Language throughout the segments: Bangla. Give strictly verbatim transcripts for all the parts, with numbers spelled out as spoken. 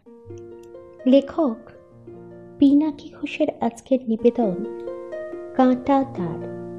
লেখক পিনাকি ঘোষের আজকের নিবেদন কাঁটা তার।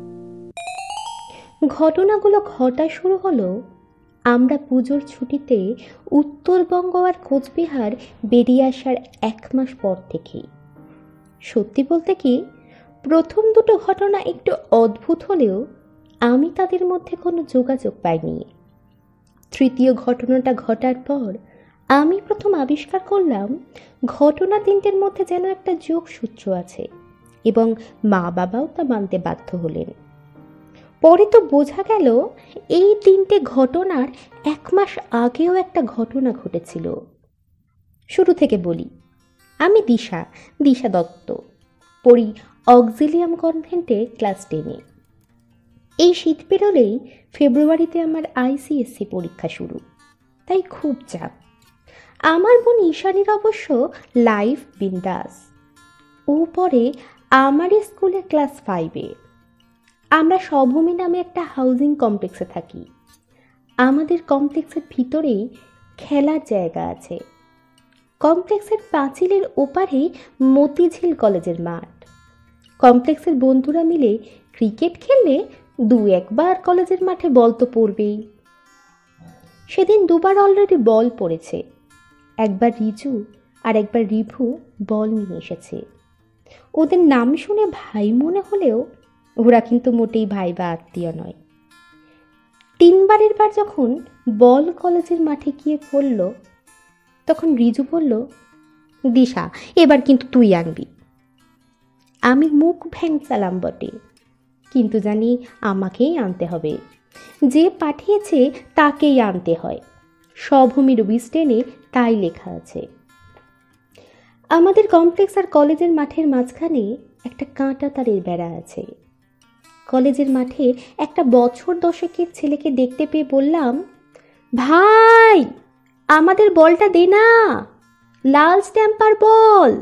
ঘটনাগুলো ঘটা শুরু হলো আমরা পুজোর ছুটিতে উত্তরবঙ্গ আর কোচবিহার বেরিয়ে আসার এক মাস পর থেকেই। সত্যি বলতে কি, প্রথম দুটো ঘটনা একটু অদ্ভুত হলেও আমি তাদের মধ্যে কোনো যোগাযোগ পাইনি। তৃতীয় ঘটনাটা ঘটার পর আমি প্রথম আবিষ্কার করলাম ঘটনা তিনটের মধ্যে যেন একটা যোগসূত্র আছে, এবং মা বাবাও তা মানতে বাধ্য হলেন। পরে তো বোঝা গেল এই তিনটে ঘটনার এক মাস আগেও একটা ঘটনা ঘটেছিল। শুরু থেকে বলি, আমি দিশা দিশা দত্ত, পড়ি অক্সিলিয়াম কনভেন্টে ক্লাস টেনে। এই শীত পেরোলেই ফেব্রুয়ারিতে আমার আইসিএসসি পরীক্ষা শুরু, তাই খুব চাপ। আমার বোন ঈশানীর অবশ্য লাইফ বিন্দাস। ও পরে আমার স্কুলে ক্লাস ফাইভে। আমরা সভূমি নামে একটা হাউজিং কমপ্লেক্সে থাকি। আমাদের কমপ্লেক্সের ভিতরেই খেলার জায়গা আছে। কমপ্লেক্সের পাঁচিলের ওপারেই মতিঝিল কলেজের মাঠ। কমপ্লেক্সের বন্ধুরা মিলে ক্রিকেট খেললে দু একবার কলেজের মাঠে বল তো পড়বেই। সেদিন দুবার অলরেডি বল পড়েছে। একবার রিজু আর একবার রিভু বল নিয়ে এসেছে। ওদের নাম শুনে ভাই মনে হলেও ওরা কিন্তু মোটেই ভাই বা আত্মীয় নয়। তিনবারের বার যখন বল কলেজের মাঠে গিয়ে পড়ল, তখন রিজু বলল, দিশা এবার কিন্তু তুই আনবি। আমি মুখ ভ্যাংচালাম বটে, কিন্তু জানি আমাকেই আনতে হবে। যে পাঠিয়েছে তাকেই আনতে হয়। সভূমির উইস্টেনে তাই লেখা আছে। আমাদের কমপ্লেক্স আর কলেজের মাঠের মাঝখানে একটা কাঁটা তারের বেড়া আছে। কলেজের মাঠে একটা বছর দশেকের ছেলেকে দেখতে পেয়ে বললাম, ভাই আমাদের বলটা দে না, লাল স্ট্যাম্পার বল।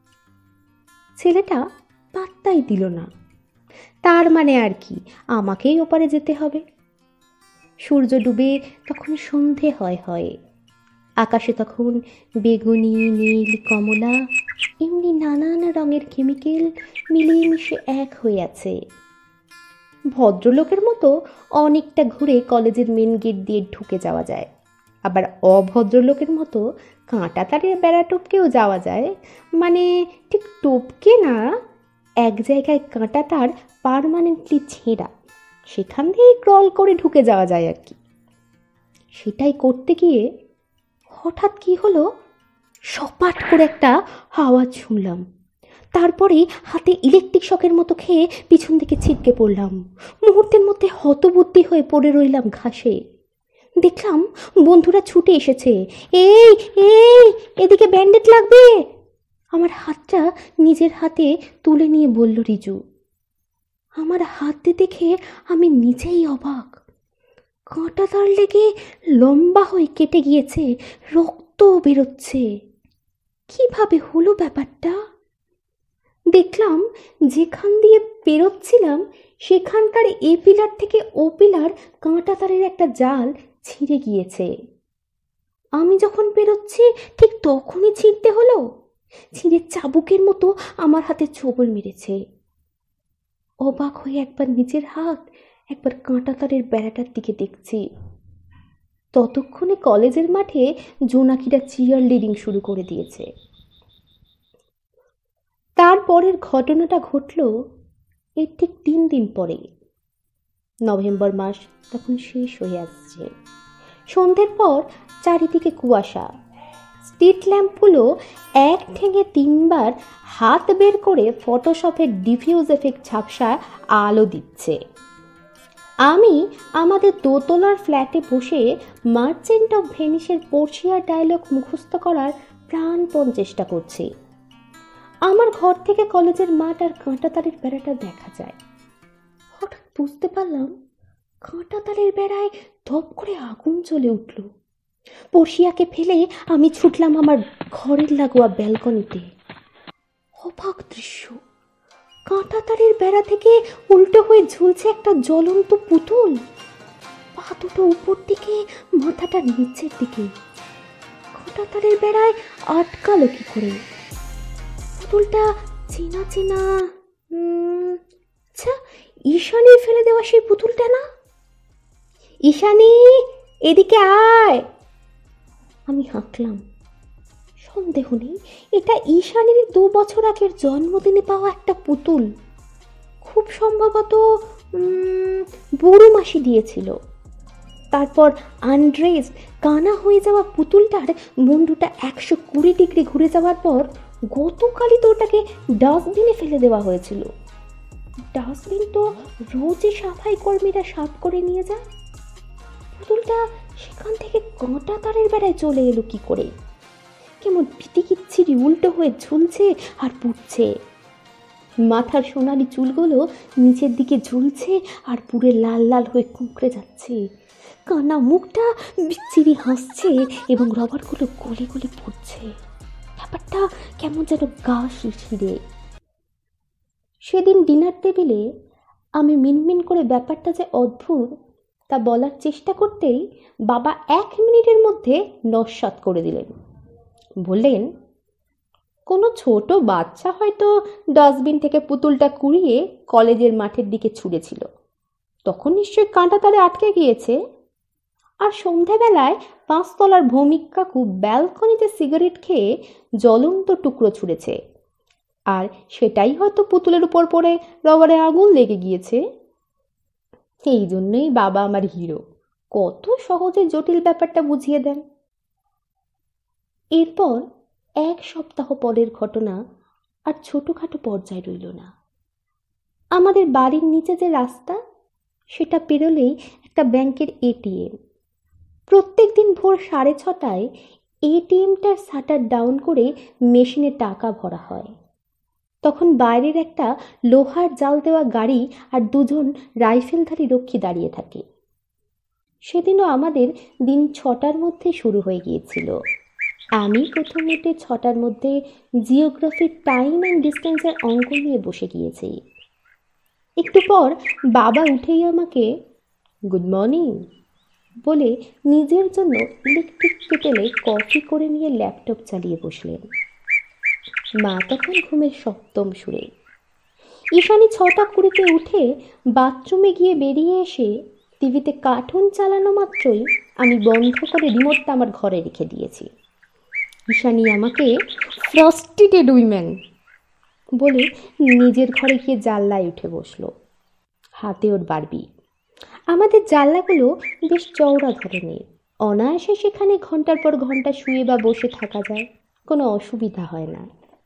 ছেলেটা পাত্তাই দিল না। তার মানে আর কি, আমাকেই ওপারে যেতে হবে। সূর্য ডুবে তখন সন্ধে হয় হয়। আকাশে তখন বেগুনি, নীল, কমলা এমনি নানান রঙের কেমিক্যাল মিলিয়ে মিশে এক হয়ে আছে। ভদ্রলোকের মতো অনেকটা ঘুরে কলেজের মেন গেট দিয়ে ঢুকে যাওয়া যায়, আবার অভদ্রলোকের মতো কাঁটা তারের বেড়া টপকেও যাওয়া যায়। মানে ঠিক টপকে না, এক জায়গায় কাঁটা তার পার্মানেন্টলি ছেঁড়া, সেখান দিয়েই ক্রল করে ঢুকে যাওয়া যায় আর কি। সেটাই করতে গিয়ে হঠাৎ কি হলো, সপাট করে একটা আওয়াজ শুনলাম। তারপরে হাতে ইলেকট্রিক শকের মতো খেয়ে পিছন দিকে ছিটকে পড়লাম। মুহূর্তের মধ্যে হতবুদ্ধি হয়ে পড়ে রইলাম ঘাসে। দেখলাম বন্ধুরা ছুটে এসেছে। এই এই এদিকে ব্যান্ডেজ লাগবে। আমার হাতটা নিজের হাতে তুলে নিয়ে বলল রিজু। আমার হাতে দেখে আমি নিজেই অবাক। কাঁটা তার লেগে লম্বা হয়ে কেটে গিয়েছে, রক্ত বেরোচ্ছে। কিভাবে হলো ব্যাপারটা? দেখলাম যেখান দিয়ে বেরোচ্ছিলাম সেখানকার এ পিলার থেকে ও পিলার কাঁটা তারের একটা জাল ছিঁড়ে গিয়েছে। আমি যখন বেরোচ্ছি ঠিক তখনই ছিঁড়তে হলো। ছিঁড়ে চাবুকের মতো আমার হাতে ছোবল মেরেছে। অবাক হয়ে একবার নিজের হাত, একবার কাঁটা তারের বেড়াটার দিকে দেখছি। ততক্ষণে কলেজের মাঠে জোনাকিরা চিয়ার লিডিং শুরু করে দিয়েছে। তারপরের ঘটনাটা ঘটল এর ঠিক তিন দিন পরে। নভেম্বর মাস তখন শেষ হয়ে আসছে। সন্ধ্যের পর চারিদিকে কুয়াশা। স্ট্রিট ল্যাম্পগুলো এক ঠেঙে তিনবার হাত বের করে ফটোশপের ডিফিউজ এফেক্ট ঝাপসা আলো দিচ্ছে। আমি আমাদের দোতলার ফ্ল্যাটে বসে মার্চেন্ট অফ ভেনিসের পোর্শিয়া ডায়লগ মুখস্থ করার প্রাণপণ চেষ্টা করছি। আমার ঘর থেকে কলেজের মাঠ আর কাঁটা তারের বেড়াটা দেখা যায়। হঠাৎ বুঝতে পারলাম কাঁটা তারের বেড়ায় ধপ করে আগুন জ্বলে উঠল। পোর্শিয়াকে ফেলে আমি ছুটলাম আমার ঘরের লাগোয়া ব্যালকনিতে। অবাক দৃশ্য, কাঁটা তারের বেড়া থেকে উল্টো হয়ে ঝুলছে একটা জ্বলন্ত পুতুল। পা দুটো উপর দিকে, মাথাটা নিচের দিকে। কাঁটা তারের বেড়ায় আটকালো কি করে? পুতুলটা চেনা চেনা। আচ্ছা, ঈশানীর ফেলে দেওয়া সেই পুতুলটা না? ঈশানী, এদিকে আয়। আমি হাঁকলাম। সন্দেহ নেই এটা ঈশানীর দু বছর আগের জন্মদিনে পাওয়া একটা পুতুল। খুব সম্ভবত বুড়ো মাসি দিয়েছিল। তারপর আন্ড্রেস কানা হয়ে যাওয়া পুতুলটার মুন্ডুটা একশো কুড়ি ডিগ্রি ঘুরে যাওয়ার পর গতকালই তো ওটাকে ডাস্টবিনে ফেলে দেওয়া হয়েছিল। ডাস্টবিন তো রোজই সাফাই কর্মীরা সাফ করে নিয়ে যায়। পুতুলটা সেখান থেকে কাঁটা তারের বেড়ায় চলে এলো কি করে? কেমন পিটিকিচ্ছিরি উল্টো হয়ে ঝুলছে আর পুড়ছে। মাথার সোনালি চুলগুলো নিচের দিকে ঝুলছে আর পুরে লাল লাল হয়ে কুঁকড়ে যাচ্ছে। কানা মুখটা বিচ্ছিরি হাসছে এবং রবারগুলো গলে গলে পড়ছে। ব্যাপারটা কেমন যেন গা শিরশিরে। সেদিন ডিনার টেবিলে আমি মিনমিন করে ব্যাপারটা যে অদ্ভুত তা বলার চেষ্টা করতেই বাবা এক মিনিটের মধ্যে নস্যাৎ করে দিলেন। বললেন, কোনো ছোট বাচ্চা হয়তো ডাস্টবিন থেকে পুতুলটা কুড়িয়ে কলেজের মাঠের দিকে ছুঁড়েছিল, তখন নিশ্চয়ই কাঁটা তারে আটকে গিয়েছে। আর সন্ধ্যাবেলায় পাঁচতলার ভৌমিক কাকু ব্যালকনিতে সিগারেট খেয়ে জ্বলন্ত টুকরো ছুঁড়েছে, আর সেটাই হয়তো পুতুলের উপর পড়ে রবারে আগুন লেগে গিয়েছে। এই জন্যই বাবা আমার হিরো, কত সহজে জটিল ব্যাপারটা বুঝিয়ে দেন। এরপর এক সপ্তাহ পরের ঘটনা আর ছোটখাটো পর্যায়ে রইল না। আমাদের বাড়ির নিচে যে রাস্তা, সেটা পেরোলেই একটা ব্যাংকের এটিএম। প্রত্যেক দিন ভোর সাড়ে ছটায় এটিএমটার শাটার ডাউন করে মেশিনে টাকা ভরা হয়। তখন বাইরের একটা লোহার জাল দেওয়া গাড়ি আর দুজন রাইফেলধারী রক্ষী দাঁড়িয়ে থাকে। সেদিনও আমাদের দিন ছটার মধ্যে শুরু হয়ে গিয়েছিল। আমি প্রথম উঠে ছটার মধ্যে জিওগ্রাফির টাইম অ্যান্ড ডিস্টেন্সের অঙ্ক নিয়ে বসে গিয়েছি। একটু পর বাবা উঠেই আমাকে গুড মর্নিং বলে নিজের জন্য ইলেকট্রিক কেটেলে কফি করে নিয়ে ল্যাপটপ চালিয়ে বসলেন। মা তখন ঘুমের সপ্তম সুরে। ঈশানী ছটা কুড়িতে উঠে বাথরুমে গিয়ে বেরিয়ে এসে টিভিতে কার্টুন চালানো মাত্রই আমি বন্ধ করে রিমোটটা আমার ঘরে রেখে দিয়েছি। ঈশানী আমাকে ফ্রাস্ট্রেটেড উইম্যান বলে নিজের ঘরে গিয়ে জানলায় উঠে বসলো, হাতে ওর বারবি। আমাদের জানলাগুলো বেশ চওড়া ধরনের, অনায়াসে সেখানে ঘন্টার পর ঘন্টা শুয়ে বা বসে থাকা যায়, কোনো অসুবিধা হয় না।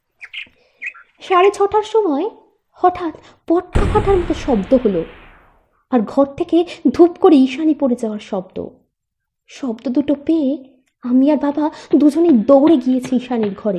সাড়ে ছটার সময় হঠাৎ পটকা ফাটার মতো শব্দ হলো, আর ঘর থেকে ধূপ করে ঈশানী পড়ে যাওয়ার শব্দ। শব্দ দুটো পেয়ে আমি আর বাবা দুজনেই দৌড়ে গিয়েছি ঈশানীর ঘরে।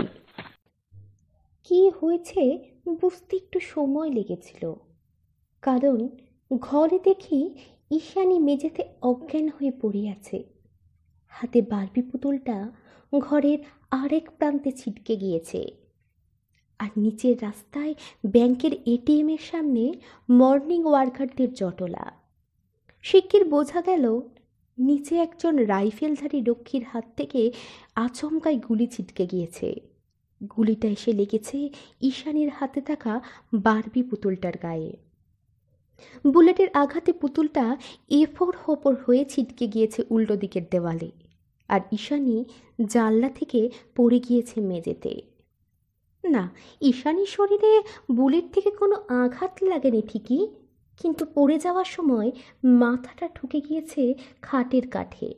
কি হয়েছে বুঝতে একটু সময় লেগেছিল, কারণ ঘরে দেখি ঈশানী মেঝেতে অজ্ঞান হয়ে পড়ে আছে। হাতে বারবি পুতুলটা ঘরের আরেক প্রান্তে ছিটকে গিয়েছে, আর নিচের রাস্তায় ব্যাংকের এটিএমের সামনে মর্নিং ওয়ার্কারদের জটলা। শিগগির বোঝা গেল নিচে একজন রাইফেলধারী রক্ষীর হাত থেকে আচমকায় গুলি ছিটকে গিয়েছে। গুলিটা এসে লেগেছে ঈশানীর হাতে থাকা বারবি পুতুলটার গায়ে। বুলেটের আঘাতে পুতুলটা এফোর হপর হয়ে ছিটকে গিয়েছে উল্টো দিকের দেওয়ালে, আর ঈশানী জানলা থেকে পড়ে গিয়েছে মেঝেতে। না, ঈশানীর শরীরে বুলেট থেকে কোনো আঘাত লাগেনি ঠিকই, কিন্তু পড়ে যাওয়ার সময় মাথাটা ঠুকে গিয়েছে খাটের কাঠে।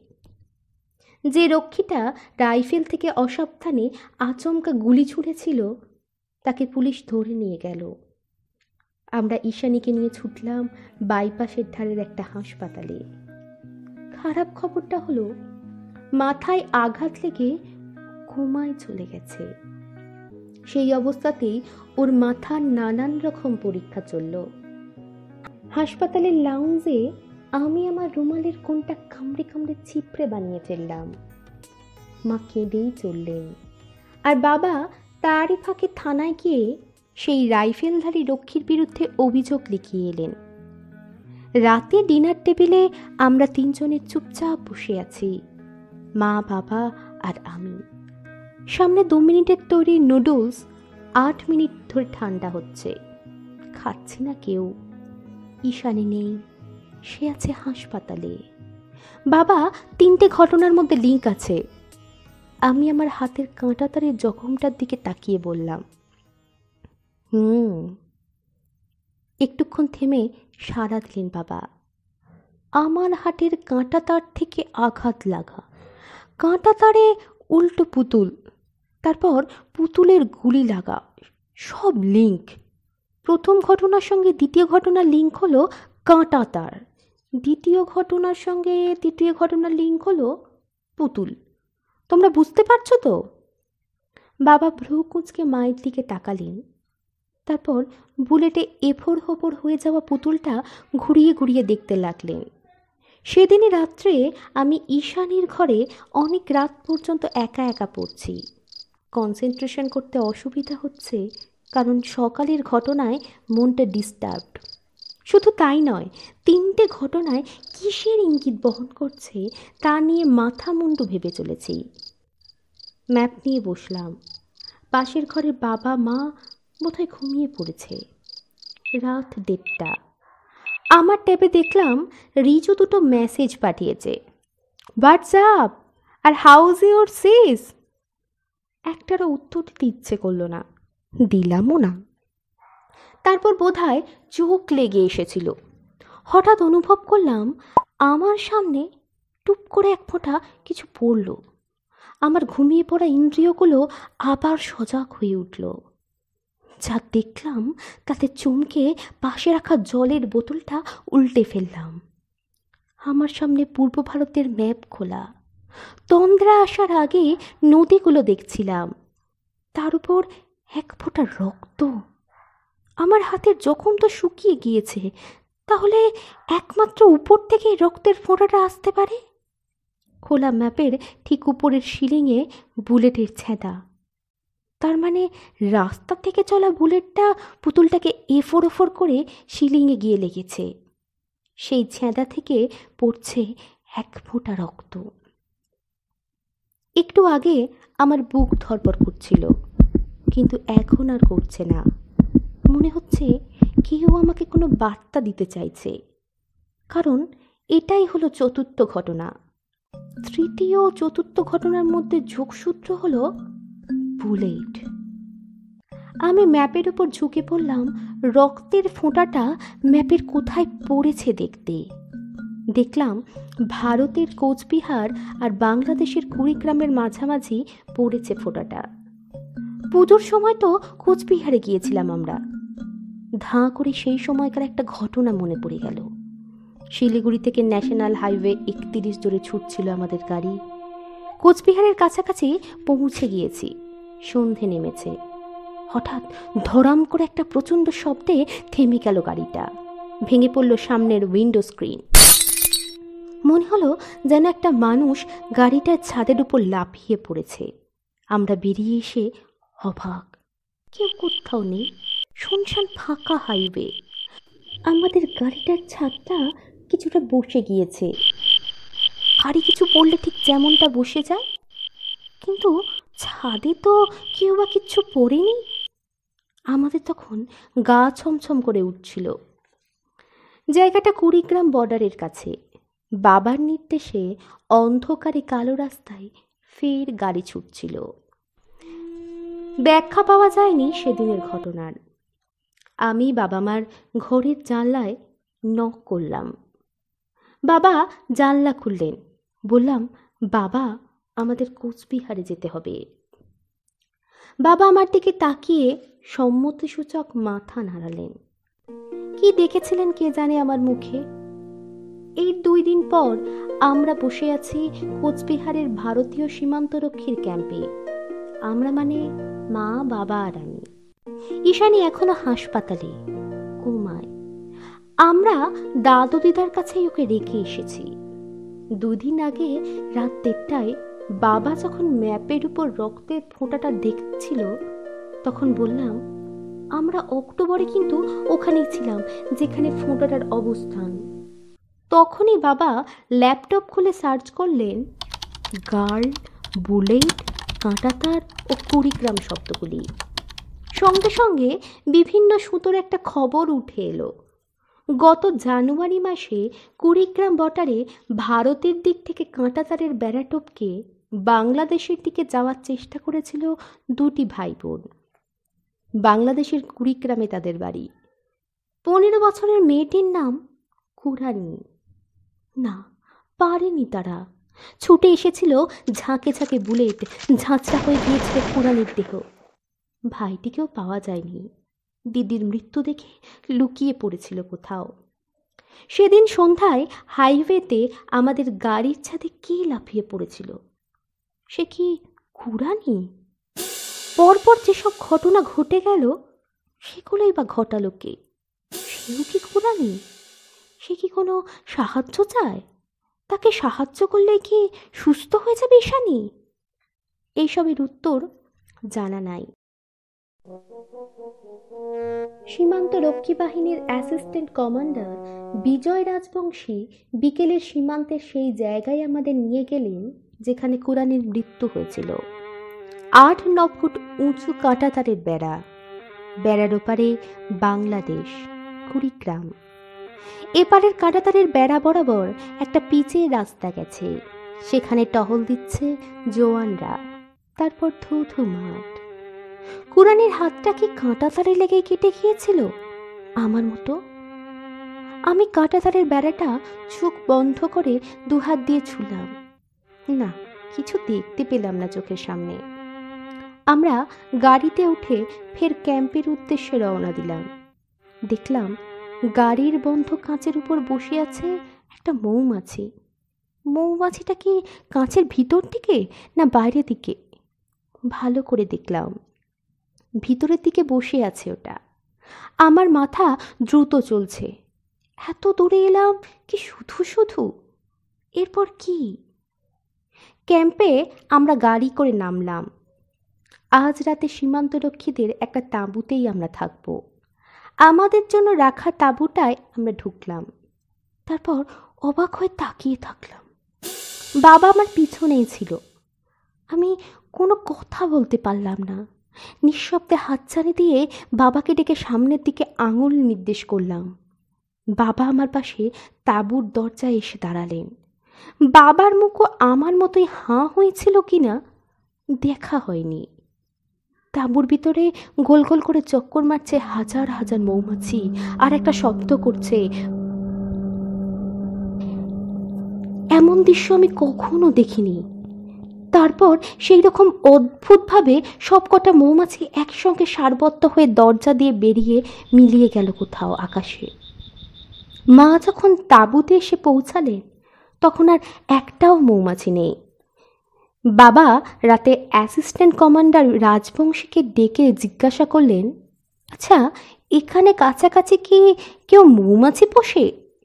যে রক্ষীটা রাইফেল থেকে অসাবধানে আচমকা গুলি ছুঁড়েছিল তাকে পুলিশ ধরে নিয়ে গেল। আমরা ঈশানীকে নিয়ে ছুটলাম বাইপাসের ধারের একটা হাসপাতালে। খারাপ খবরটা হলো মাথায় আঘাত লেগে কোমায় চলে গেছে। সেই অবস্থাতেই ওর মাথার নানান রকম পরীক্ষা চলল। হাসপাতালের লাউঞ্জে আমি আমার রুমালের কোনটা কামড়ে কামড়ে ছিপড়ে বানিয়ে ফেললাম। মা কেঁদেই চললেন, আর বাবা তারই ফাঁকে থানায় গিয়ে সেই রাইফেলধারী রক্ষীর বিরুদ্ধে অভিযোগ লিখিয়ে এলেন। রাতে ডিনার টেবিলে আমরা তিনজনে চুপচাপ বসে আছি, মা, বাবা আর আমি। সামনে দু মিনিটের তৈরি নুডলস আট মিনিট ধরে ঠান্ডা হচ্ছে, খাচ্ছি না কেউ। ঈশানী নেই, সে আছে হাসপাতালে। বাবা, তিনটে ঘটনার মধ্যে লিঙ্ক আছে। আমি আমার হাতের কাঁটাতারের জখমটার দিকে তাকিয়ে বললাম, হুম। একটুক্ষণ থেমে সাড়া দিলেন বাবা। আমার হাতের কাঁটাতার থেকে আঘাত লাগা, কাঁটাতারে উল্টো পুতুল, তারপর পুতুলের গুলি লাগা, সব লিঙ্ক। প্রথম ঘটনার সঙ্গে দ্বিতীয় ঘটনার লিঙ্ক হলো কাঁটাতার, দ্বিতীয় ঘটনার সঙ্গে তৃতীয় ঘটনার লিঙ্ক হলো পুতুল। তোমরা বুঝতে পারছো তো? বাবা ভ্রু কুঁচকে মায়ের দিকে তাকালেন, তারপর বুলেটে এফোর হোপর হয়ে যাওয়া পুতুলটা ঘুরিয়ে ঘুরিয়ে দেখতে লাগলেন। সেদিনই রাত্রে আমি ঈশানীর ঘরে অনেক রাত পর্যন্ত একা একা পড়ছি। কনসেন্ট্রেশন করতে অসুবিধা হচ্ছে, কারণ সকালের ঘটনায় মনটা ডিস্টার্বড। শুধু তাই নয়, তিনটে ঘটনায় কিসের ইঙ্গিত বহন করছে তা নিয়ে মাথা মুন্ডু ভেবে চলেছি। ম্যাপ নিয়ে বসলাম। পাশের ঘরের বাবা মা বোধহয় ঘুমিয়ে পড়েছে। রাত দেড়টা। আমার ট্যাবে দেখলাম রিজু দুটো মেসেজ পাঠিয়েছে, হোয়াটসঅ্যাপ আর হাউজ ইউর সিস। একটারও উত্তর দিতে ইচ্ছে করলো না, দিলামও না। তারপর বোধহয় চোখ লেগে এসেছিল। হঠাৎ অনুভব করলাম আমার সামনে টুপ করে এক ফোঁটা কিছু পড়ল। আমার ঘুমিয়ে পড়া ইন্দ্রিয়গুলো আবার সজাগ হয়ে উঠল। যা দেখলাম তাতে চমকে পাশে রাখা জলের বোতলটা উল্টে ফেললাম। আমার সামনে পূর্ব ভারতের ম্যাপ খোলা। তন্দ্রা আসার আগে নদীগুলো দেখছিলাম, তার উপর এক ফোঁটা রক্ত। আমার হাতের জখম তো শুকিয়ে গিয়েছে, তাহলে একমাত্র উপর থেকে রক্তের ফোঁটাটা আসতে পারে। খোলা ম্যাপের ঠিক উপরের সিলিংয়ে বুলেটের ছেঁদা। তার মানে রাস্তা থেকে চলা বুলেটটা পুতুলটাকে এফোর ওফোর করে সিলিংয়ে গিয়ে লেগেছে। সেই ছেঁদা থেকে পড়ছে এক ফোঁটা রক্ত। একটু আগে আমার বুক ধড়ফড় করছিল, কিন্তু এখন আর করছে না। মনে হচ্ছে কেউ আমাকে কোনো বার্তা দিতে চাইছে, কারণ এটাই হলো চতুর্থ ঘটনা। তৃতীয় ও চতুর্থ ঘটনার মধ্যে যোগসূত্র হলো বুলেট। আমি ম্যাপের উপর ঝুঁকে পড়লাম রক্তের ফোঁটাটা ম্যাপের কোথায় পড়েছে দেখতে। দেখলাম ভারতের কোচবিহার আর বাংলাদেশের কুড়িগ্রামের মাঝামাঝি পড়েছে ফোঁটাটা। পুজোর সময় তো কোচবিহারে গিয়েছিলাম আমরা। ধাঁ করে সেই সময়কার একটা ঘটনা মনে পড়ে গেল। শিলিগুড়ি থেকে ন্যাশনাল হাইওয়ে একত্রিশ জোরে ছুটছিল আমাদের গাড়ি। কোচবিহারের কাছাকাছি পৌঁছে গিয়েছি, সন্ধে নেমেছে। হঠাৎ ধরাম করে একটা প্রচণ্ড শব্দে থেমে গেল গাড়িটা। ভেঙে পড়ল সামনের উইন্ডো স্ক্রিন। মনে হলো যেন একটা মানুষ গাড়িটার ছাদের উপর লাফিয়ে পড়েছে। আমরা বেরিয়ে এসে অবাক, কেউ কোথাও নেই, শুনশান ফাঁকা হাইওয়ে। আমাদের গাড়িটার ছাদটা কিছুটা বসে গিয়েছে, গাড়ি কিছু পড়লে ঠিক যেমনটা বসে যায়, কিন্তু ছাদে তো কেউ বা কিচ্ছু পড়েনি। আমাদের তখন গা ছমছম করে উঠছিল। জায়গাটা কুড়িগ্রাম বর্ডারের কাছে। বাবার নির্দেশে অন্ধকারে কালো রাস্তায় ফের গাড়ি ছুটছিল। ব্যাখ্যা পাওয়া যায়নি সেদিনের ঘটনার। আমি বাবা মার ঘরের জানলায় নক করলাম। বাবা জানলা খুললেন। বললাম, বাবা, আমাদের কোচবিহারে যেতে হবে। বাবা আমার দিকে তাকিয়ে সম্মতিসূচক মাথা নাড়ালেন। কি দেখেছিলেন কে জানে আমার মুখে। এই দুই দিন পর আমরা বসে আছি কোচবিহারের ভারতীয় সীমান্তরক্ষীর ক্যাম্পে। আমরা মানে মা, বাবা আর আমি। ঈশানী এখনো হাসপাতালে কোমায়। আমরা দাদু দিদার কাছেই ওকে রেখে এসেছি। দুদিন আগে রাত দেড়টায় বাবা যখন ম্যাপের উপর রক্তের ফোঁটাটা দেখছিল, তখন বললাম, আমরা অক্টোবরে কিন্তু ওখানেই ছিলাম যেখানে ফোঁটাটার অবস্থান। তখনই বাবা ল্যাপটপ খুলে সার্চ করলেন, গার্ল বুলেট কাঁটাতার ও কুড়িগ্রাম শব্দগুলি। সঙ্গে সঙ্গে বিভিন্ন সুতোর একটা খবর উঠে এলো। গত জানুয়ারি মাসে কুড়িগ্রাম বর্ডারে ভারতের দিক থেকে কাঁটাতারের বেড়া টপকে বাংলাদেশের দিকে যাওয়ার চেষ্টা করেছিল দুটি ভাই বোন। বাংলাদেশের কুড়িগ্রামে তাদের বাড়ি। পনেরো বছরের মেয়েটির নাম কুরানি। না, পারেনি তারা। ছুটে এসেছিল ঝাঁকে ঝাঁকে বুলেট, ঝাঁচড়া হয়ে গিয়েছিল কুরানির দেহ। ভাইটিকেও পাওয়া যায়নি। দিদির মৃত্যু দেখে লুকিয়ে পড়েছিল কোথাও। সেদিন সন্ধ্যায় হাইওয়েতে আমাদের গাড়ির ছাদে কে লাফিয়ে পড়েছিল? সে কি কুরানি? পরপর যেসব ঘটনা ঘটে গেল সেগুলোই বা ঘটালো কে? সেও কি কুরানি? সে কি কোনো সাহায্য চায়? তাকে সাহায্য করলে কি সুস্থ হয়ে যাবে ঈশানী? এইসবের উত্তর জানা নাই। সীমান্ত রক্ষী বাহিনীর অ্যাসিস্ট্যান্ট কমান্ডার বিজয় রাজবংশী বিকেলের সীমান্তের সেই জায়গায় আমাদের নিয়ে গেলেন যেখানে কুরানির মৃত্যু হয়েছিল। আট ন ফুট উঁচু কাঁটাতারের বেড়া, বেড়ার ওপারে বাংলাদেশ, কুড়িগ্রাম। এপারের কাঁটাতারের বেড়া বরাবর একটা পিচের রাস্তা গেছে, সেখানে টহল দিচ্ছে জওয়ানরা। তারপর ধু ধু মাঠ। কুরানির হাতটা কি কাঁটাতারে লেগে কেটে গিয়েছিল আমার মতো? আমি কাঁটাতারের বেড়াটা চোখ বন্ধ করে দুহাত দিয়ে ছুঁলাম। না, কিছু দেখতে পেলাম না চোখের সামনে। আমরা গাড়িতে উঠে ফের ক্যাম্পের উদ্দেশ্যে রওনা দিলাম। দেখলাম গাড়ির বন্ধ কাঁচের উপর বসে আছে একটা মৌমাছি। মৌমাছিটা কি কাঁচের ভিতর দিকে না বাইরের দিকে? ভালো করে দেখলাম, ভিতরের দিকে বসে আছে ওটা। আমার মাথা দ্রুত চলছে। এত দূরে এলাম কি শুধু শুধু? এরপর কি? ক্যাম্পে আমরা গাড়ি করে নামলাম। আজ রাতে সীমান্তরক্ষীদের একটা তাঁবুতেই আমরা থাকব। আমাদের জন্য রাখা তাঁবুটায় আমরা ঢুকলাম। তারপর অবাক হয়ে তাকিয়ে থাকলাম। বাবা আমার পিছনেই ছিল। আমি কোনো কথা বলতে পারলাম না। নিঃশব্দে হাতছানি দিয়ে বাবাকে ডেকে সামনের দিকে আঙুল নির্দেশ করলাম। বাবা আমার পাশে তাঁবুর দরজায় এসে দাঁড়ালেন। বাবার মুখও আমার মতোই হাঁ হয়েছিল কিনা দেখা হয়নি। তাঁবুর ভিতরে গোল গোল করে চক্কর মারছে হাজার হাজার মৌমাছি, আর একটা শব্দ করছে। এমন দৃশ্য আমি কখনো দেখিনি। তারপর সেই রকম অদ্ভুতভাবে সবকটা মৌমাছি একসঙ্গে সারবদ্ধ হয়ে দরজা দিয়ে বেরিয়ে মিলিয়ে গেল কোথাও আকাশে। মা যখন তাঁবুতে এসে পৌঁছালেন তখন আর একটাও মৌমাছি নেই। বাবা রাতে অ্যাসিস্ট্যান্ট কমান্ডার রাজবংশীকে ডেকে জিজ্ঞাসা করলেন, আচ্ছা, এখানে কাছাকাছি কি কেউ মৌমাছি পোষে?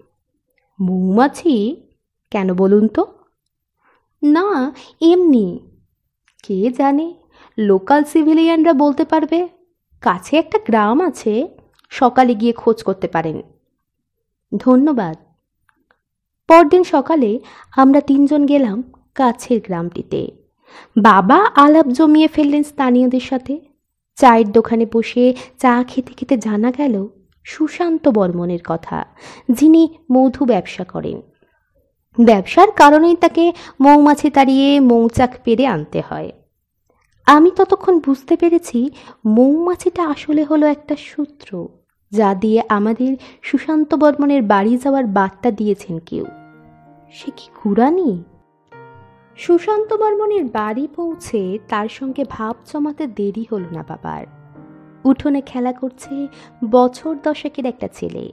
মৌমাছি কেন বলুন তো? না, এমনি। কে জানে, লোকাল সিভিলিয়ানরা বলতে পারবে। কাছে একটা গ্রাম আছে, সকালে গিয়ে খোঁজ করতে পারেন। ধন্যবাদ। পরদিন সকালে আমরা তিনজন গেলাম কাছের গ্রামটিতে। বাবা আলাপ জমিয়ে ফেললেন স্থানীয়দের সাথে। চায়ের দোকানে বসে চা খেতে খেতে জানা গেল সুশান্ত বর্মনের কথা, যিনি মধু ব্যবসা করেন। ব্যবসার কারণেই তাকে মৌমাছি তাড়িয়ে মৌচাক পেরে আনতে হয়। আমি ততক্ষণ বুঝতে পেরেছি মৌমাছিটা আসলে হলো একটা সূত্র, যা দিয়ে আমাদের সুশান্ত বর্মনের বাড়ি যাওয়ার বার্তা দিয়েছেন কেউ। সে কি কুরানি? সুশান্ত বর্মনের বাড়ি পৌঁছে তার সঙ্গে ভাব জমাতে দেরি হলো না বাবার। উঠোনে খেলা করছে বছর দশেকের একটা ছেলে।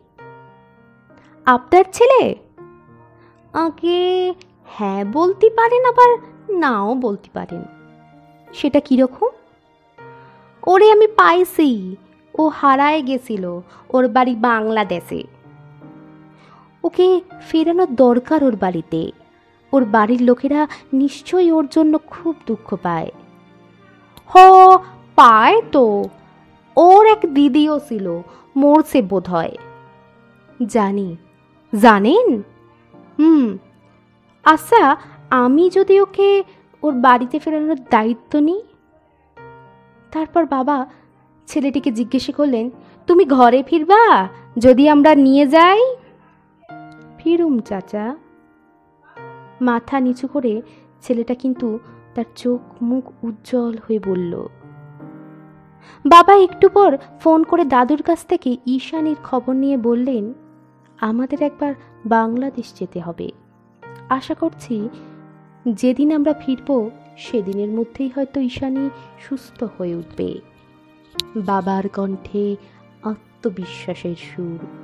আপনার ছেলে? আগে হ্যাঁ বলতে পারেন, আবার নাও বলতে পারেন। সেটা কিরকম? ওরে আমি পাইছি, ও হারায় গেছিল, ওর বাড়ি বাংলাদেশে। ওকে ফেরানোর দরকার ওর বাড়িতে। ওর বাড়ির লোকেরা নিশ্চয়ই ওর জন্য খুব দুঃখ পায়। হ, পায় তো। ওর এক দিদিও ছিল, মরছে বোধ হয়। জানি। জানেন? হুম। আচ্ছা, আমি যদি ওকে ওর বাড়িতে ফেরানোর দায়িত্ব নিই। তারপর বাবা ছেলেটিকে জিজ্ঞেস করলেন, তুমি ঘরে ফিরবা যদি আমরা নিয়ে যাই? ফিরুম চাচা। মাথা নিচু করে ছেলেটা কিন্তু তার চোখ মুখ উজ্জ্বল হয়ে বলল। বাবা একটু পর ফোন করে দাদুর কাছ থেকে ঈশানীর খবর নিয়ে বললেন, আমাদের একবার বাংলাদেশ যেতে হবে। আশা করছি যেদিন আমরা ফিরব সেদিনের মধ্যেই হয়তো ঈশানী সুস্থ হয়ে উঠবে। বাবার কণ্ঠে আত্মবিশ্বাসের সুর।